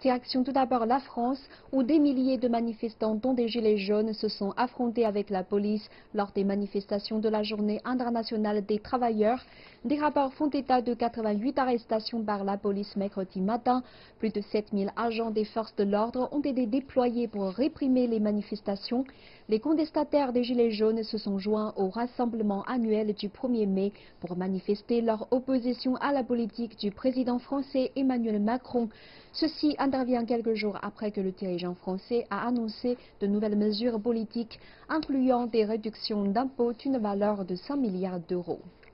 Direction tout d'abord la France, où des milliers de manifestants, dont des gilets jaunes, se sont affrontés avec la police lors des manifestations de la Journée internationale des travailleurs. Des rapports font état de 88 arrestations par la police mercredi matin. Plus de 7000 agents des forces de l'ordre ont été déployés pour réprimer les manifestations. Les contestataires des Gilets jaunes se sont joints au rassemblement annuel du 1er mai pour manifester leur opposition à la politique du président français Emmanuel Macron. Ceci intervient quelques jours après que le dirigeant français a annoncé de nouvelles mesures politiques, incluant des réductions d'impôts d'une valeur de 5 milliards d'euros.